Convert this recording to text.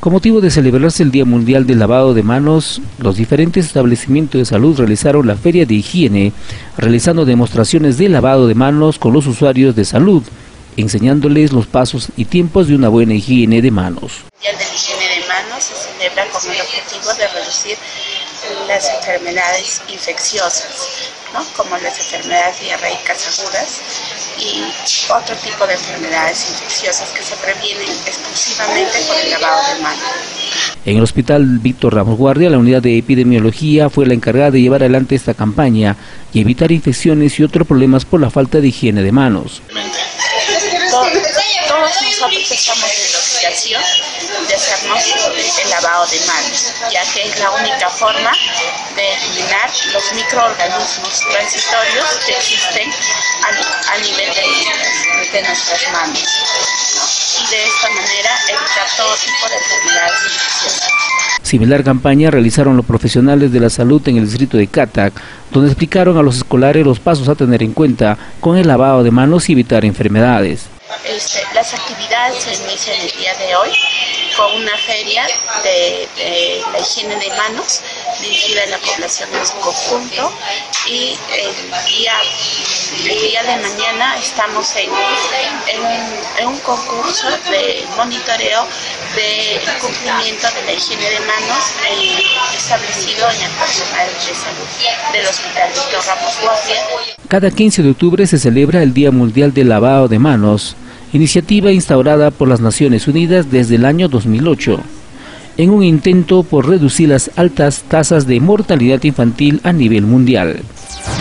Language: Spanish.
Con motivo de celebrarse el Día Mundial del Lavado de Manos, los diferentes establecimientos de salud realizaron la Feria de Higiene, realizando demostraciones de lavado de manos con los usuarios de salud, enseñándoles los pasos y tiempos de una buena higiene de manos. El Día de la Higiene de Manos se celebra con el objetivo de reducir las enfermedades infecciosas, ¿no? Como las enfermedades diarreicas agudas y otro tipo de enfermedades infecciosas que se previenen exclusivamente con el lavado de manos. En el Hospital Víctor Ramos Guardia, la unidad de epidemiología fue la encargada de llevar adelante esta campaña y evitar infecciones y otros problemas por la falta de higiene de manos. Todos nosotros estamos en la obligación de hacernos el lavado de manos, ya que es la única forma de eliminar los microorganismos transitorios que existen a nivel de nuestras manos, ¿no? Y de esta manera evitar todo tipo de enfermedades infecciosas. Similar campaña realizaron los profesionales de la salud en el distrito de Catac, donde explicaron a los escolares los pasos a tener en cuenta con el lavado de manos y evitar enfermedades. Las actividades se inician el día de hoy con una feria de la higiene de manos dirigida a la población en su conjunto, y el día de mañana estamos en un concurso de monitoreo del cumplimiento de la higiene de manos establecido en el personal de salud del Hospital Víctor Ramos Guardia. Cada 15 de octubre se celebra el Día Mundial del Lavado de Manos, iniciativa instaurada por las Naciones Unidas desde el año 2008, en un intento por reducir las altas tasas de mortalidad infantil a nivel mundial.